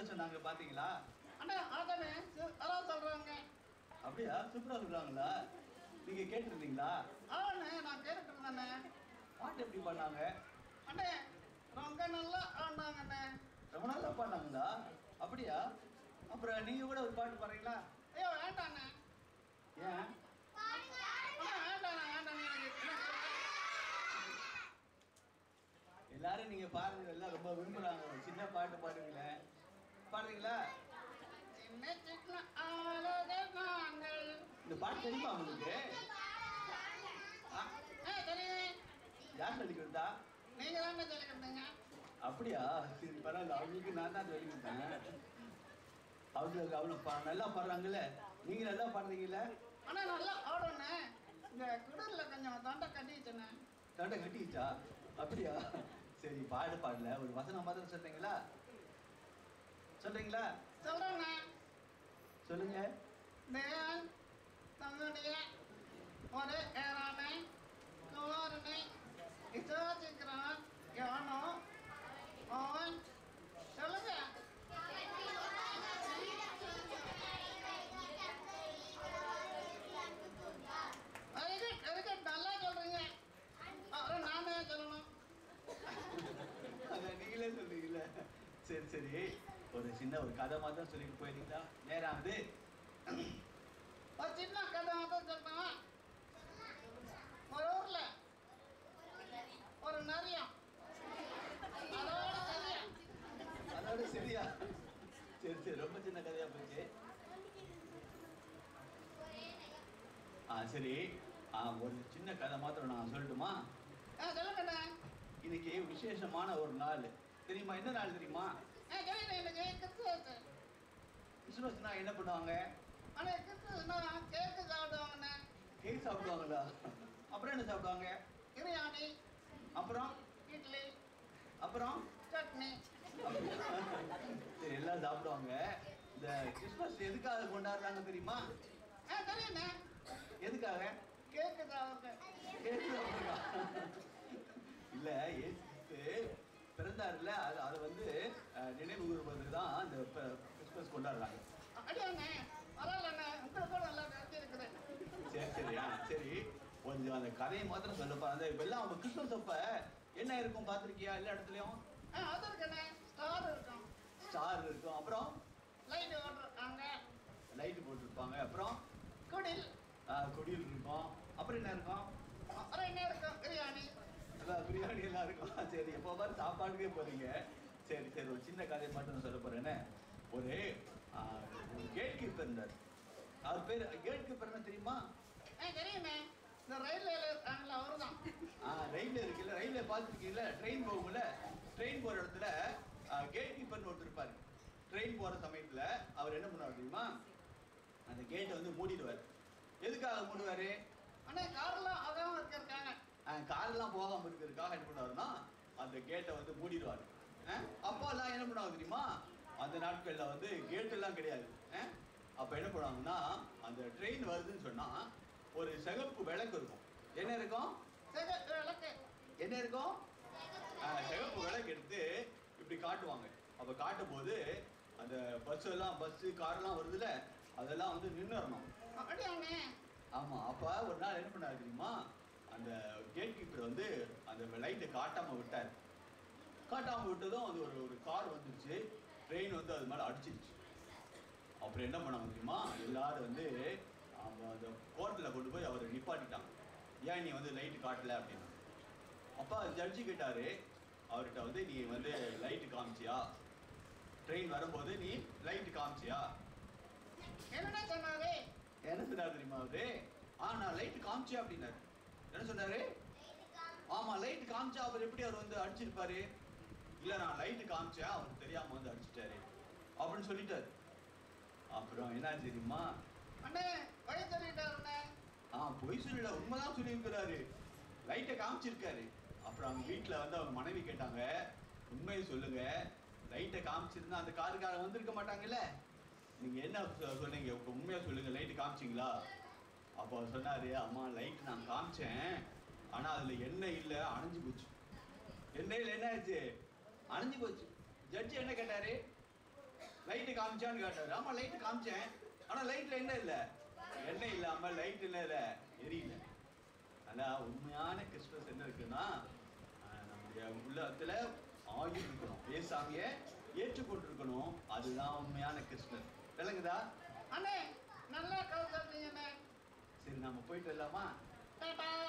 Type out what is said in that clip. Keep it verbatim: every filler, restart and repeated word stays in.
சொல்ல சொன்னாங்க பாத்தீங்களா? அண்ணா அதானே அதான் சொல்றாங்க. அப்படியா? சூப்பரா சொல்றாங்களா? நீங்க கேட்டிருந்தீங்களா? ஆண்ணே நான் கேட்டுட்டு இருந்தேண்ணே. பாட்டு எப்படி பண்ணாங்க? அண்ணே ரொம்ப நல்லா ஆடினாங்கண்ணே. ரொம்ப நல்லா பாடினாங்களா? அப்படியா? அப்புறம் நீங்க கூட ஒரு பாட்டு பாடுறீங்களா? ஐயோ வேண்டாண்ணே. ஏன்? வேண்டாண்ணே வேண்டாண்ணே. எல்லாரும் நீங்க பாருங்க, எல்லாம் ரொம்ப விரும்புறாங்க. ஒரு சின்ன பாட்டு பாடுங்களேன். பாடுறீங்களா? சின்ன சின்ன ஆளுகள் நாங்கள். இந்த பாட்டு தெரியுமா உங்களுக்கு? தெரியும். யார் சொல்லி கொடுத்தா? நீங்க தானே சொல்லி கொடுத்தீங்க. அப்படியா? சரி பரவாயில்ல, அவங்களுக்கு நான் தான் சொல்லி கொடுத்தேன். அவங்களுக்கு அவ்வளோ நல்லா பாடுறாங்கல்ல, நீங்க நல்லா பாடுறீங்கல்ல. ஆனா நல்லா ஆடுனே. இந்த குடல்ல கொஞ்சம் தொண்டை கட்டிச்சுண்ணே. தொண்டை கட்டிச்சா? அப்படியா? சரி பாடு பாடல, ஒரு வசனம் மாதிரி சொல்றீங்களா? சொல்றீங்களா? சொல்றேண்ணே. சொல்லுங்க. தேவன் தன்னுடைய ஒரு ஏரானை குமாரனை விசுவாசிக்கிறான் எவனோ அவன். சொல்லுங்க. வெரி குட் வெரி குட், நல்லா சொல்றீங்க. அப்புறம் நானே சொல்லணும். அதான் நீங்களே சொல்றீங்கல்ல. சரி சரி, ஒரு சின்ன ஒரு கதை மாதிரி தான் சொல்லிட்டு போயிருந்தீங்களா? நேரம் அது ஒரு சின்ன கதை மட்டும் சொல்றேன். ஒரு ஊர்ல ஒரு நரியம் அதோட சரியா அதோட சரியா? சரி சரி, ரொம்ப சின்ன கதையா போச்சு. ஆ சரி, ஆ ஒரு சின்ன கதை மாத்திரம் நான் சொல்லட்டுமா? ஆ சொல்லுங்கண்ணே. இன்னைக்கு விசேஷமான ஒரு நாள். தெரியுமா? என்ன நாள் தெரியுமா? ஆ சொல்லுங்க. எனக்கு கிறிஸ்துவஸ். கிறிஸ்துமஸ்னா என்ன பண்ணுவாங்க? ஆனால் கிறிஸ்துவஸ்னா கேக்கு சாப்பிடுவாங்கண்ணே. கேக் சாப்பிடுவாங்களா? அப்புறம் என்ன சாப்பிடுவாங்க? பிரியாணி, அப்புறம் இட்லி, அப்புறம் சட்னி. சரி எல்லாம் சாப்பிடுவாங்க. இந்த கிறிஸ்துமஸ் எதுக்காக கொண்டாடுறாங்க தெரியுமா? ஆ தெரியுண்ணே. எதுக்காக? கேக்கு சாப்பிடுங்க. கேக் சாப்பிடுறா? இல்ல, ஏசு பிறந்தாருல, அது அதை வந்து நினைவு கூறுவதுக்கு தான் இந்த கிறிஸ்துமஸ் கொண்டாடுறாங்க. அடியாண்ணே பரவாயில்லண்ணே, உங்களுக்கு கூட நல்லா தெரிஞ்சிருக்குது. சரி சரியா? சரி, கொஞ்சம் அந்த கதையை மாத்திரம் சொல்லப்பா. அந்த இப்பெல்லாம் அவங்க கிறிஸ்துமஸ் அப்ப என்ன இருக்கும் பார்த்துருக்கியா? எல்லா இடத்துலையும் ஆ அது இருக்குண்ணே. ஸ்டார் இருக்கும், ஸ்டார் இருக்கும், அப்புறம் லைட் ஓட்டுருக்காங்க, லைட்டு போட்டிருப்பாங்க, அப்புறம் குடில், குடியில் இருக்கும், அப்புறம் என்ன இருக்கும்? அப்புறம் என்ன இருக்கும்? பிரியாணி. அதான் பிரியாணி எல்லாம் இருக்கும். சரி, எப்போ பாரு சாப்பாடுக்கே போறீங்க. சரி சரி, ஒரு சின்ன கதையை மட்டும் நான் சொல்ல போறேன்னு. ஒரு கேட் கீப்பர் இருந்தார். அவர் பேர் கேட் கீப்பர்னு தெரியுமா? ஆ தெரியுமே. இந்த ரயில்வே இருக்காங்களா அவரு தான். ஆ ரயில்வே இருக்குல்ல, ரயில்வே பார்த்துருக்கீங்களா? ட்ரெயின் போகும்ல, ட்ரெயின் போகிற இடத்துல கேட் கீப்பர்னு ஒருத்தர் இருப்பார். ட்ரெயின் போகிற சமயத்தில் அவர் என்ன பண்ணுவார் தெரியுமா? அந்த கேட்டை வந்து மூடிடுவார். எதுக்காக மூடுவார்? ஆனால் கார்லாம் அதான் இருக்காங்க. காரெல்லாம் போகாமல் இருக்கிறதுக்காக என்ன பண்ணுவாருன்னா அந்த கேட்டை வந்து மூடிடுவார். அப்போ எல்லாம் என்ன பண்ணுவாங்க தெரியுமா? அந்த நாட்களில் வந்து கேட்டெல்லாம் கிடையாது. அப்போ என்ன பண்ணுவாங்கன்னா, அந்த ட்ரெயின் வருதுன்னு சொன்னால் ஒரு சிகப்பு விளக்கு இருக்கும். என்ன இருக்கும்? விளக்கு. என்ன இருக்கும்? சிகப்பு விளக்கு எடுத்து இப்படி காட்டுவாங்க. அப்போ காட்டும் போது அந்த பஸ் எல்லாம் பஸ்ஸு காரெல்லாம் வருதுல்ல, அதெல்லாம் வந்து நின்றுடணும். ஆமாம். அப்போ ஒரு நாள் என்ன பண்ணாரு தெரியுமா? அந்த கேட் கீப்பர் வந்து அந்த லைட்டை காட்டாமல் விட்டார். காட்டாமல் விட்டதும் அது ஒரு ஒரு கார் வந்துருச்சு. ட்ரெயின் வந்து அது மேலே அடிச்சிருச்சு. அப்புறம் என்ன பண்ணாங்க தெரியுமா? எல்லாரும் வந்து அவங்க அந்த கோர்ட்டில் கொண்டு போய் அவரை நிப்பாட்டிட்டாங்க. ஏன் நீ வந்து லைட்டு காட்டலை அப்படின்னு. அப்போ ஜட்ஜி கேட்டார் அவர்கிட்ட வந்து, நீ வந்து லைட்டு காமிச்சியா? ட்ரெயின் வரும்போது நீ லைட்டு காமிச்சியா? என்ன சொன்னாரு? என்ன சொன்னார் தெரியுமா அவரு? ஆ நான் லைட்டு காமிச்சியா அப்படின்னாரு. என்ன சொன்னாரு? ஆமா லைட்டு காமிச்சா. அவர் எப்படி அவர் வந்து அடிச்சிருப்பாரு? இல்லை நான் லைட்டு காமிச்சா, அவருக்கு தெரியாம வந்து அடிச்சிட்டாரு அப்படின்னு சொல்லிட்டாரு. அப்புறம் என்ன தெரியுமா? அண்ணே பொய் சொல்லிட்டாருண்ணே. ஆ பொய் சொல்லல, உண்மைதான் சொல்லியிருக்கிறாரு. லைட்டை காமிச்சிருக்காரு. அப்புறம் அவங்க வீட்டில் வந்து அவங்க மனைவி கேட்டாங்க, உண்மையை சொல்லுங்க, லைட்டை காமிச்சிருந்தா அந்த காருக்காரன் வந்திருக்க மாட்டாங்கல்ல, நீங்க என்ன சொன்னீங்க, உண்மையா சொல்லுங்க, லைட்டு காமிச்சிங்களா? அப்போ அவர் சொன்னாரு, அம்மா லைட் நான் காமிச்சேன், ஆனா அதுல எண்ணெய் இல்லை, அணைஞ்சு போச்சு. எண்ணெயில் என்ன ஆச்சு? அணைஞ்சு போச்சு. ஜட்ஜி என்ன கேட்டாரு? லைட்டு காமிச்சான்னு கேட்டாரு. ஆமா லைட்டு காமிச்சேன், ஆனா லைட்ல என்ன இல்ல, எண்ணெய் இல்லாம லைட் இல்ல இல்ல எரியல. ஆனா உண்மையான கிறிஸ்துமஸ் என்ன இருக்குன்னா, நம்முடைய உள்ளத்துல ஆயுள் இருக்கணும், ஏசாமிய ஏற்றுக்கொண்டிருக்கணும். அதுதான் உண்மையான கிறிஸ்துமஸ். விளங்குதா அண்ணே? நல்லா கதை சொல்றீங்க. சரி, நம்ம போயிட்டு வரலாமா? டாடா.